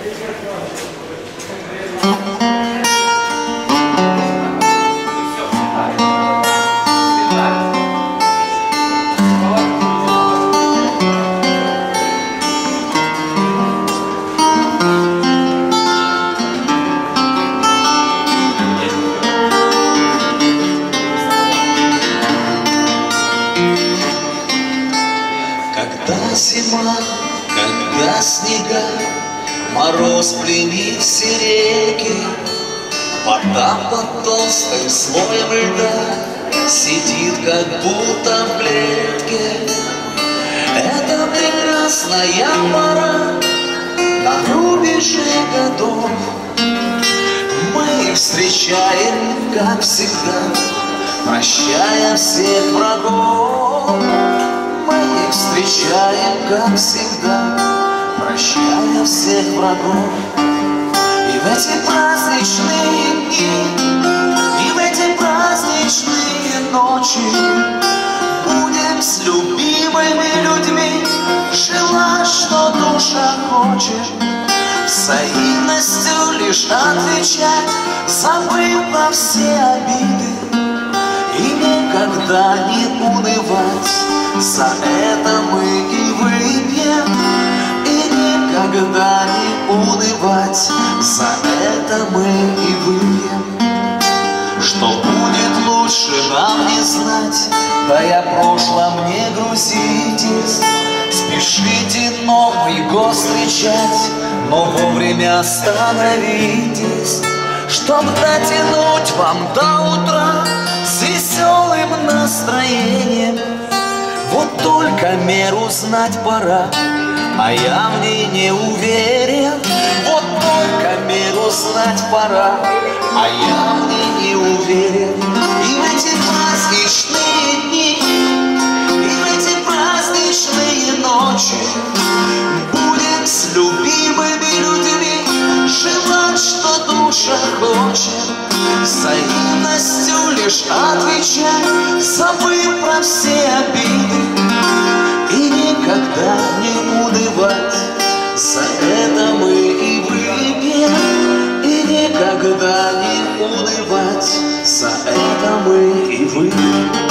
Когда зима, когда снега, мороз пленит все реки, вода под толстым слоем льда сидит, как будто в клетке. Это прекрасная пора на рубеже годов. Мы их встречаем, как всегда, прощая всех врагов. Мы их встречаем, как всегда, прощая всех врагов. И в эти праздничные дни, и в эти праздничные ночи будем с любимыми людьми желать, что душа хочет, взаимностью лишь отвечать, забыв на все обиды, и никогда не унывать. За это мы и выпьем, и никогда не унывать. За это мы и выпьем. Что будет лучше, нам не знать, да и о прошлом не грузитесь. Спешите Новый год встречать, но вовремя остановитесь, чтоб дотянуть вам до утра с веселым настроением. Вот только меру знать пора, а я в ней не уверен. Вот только меру знать пора, а я в ней не уверен. И в эти праздничные дни, и в эти праздничные ночи будем с любимыми людьми желать, что душа хочет, взаимностью лишь отвечать, забыв про все обиды, и никогда не унывать. За это мы и выпьем, и никогда не унывать. За это мы и выпьем.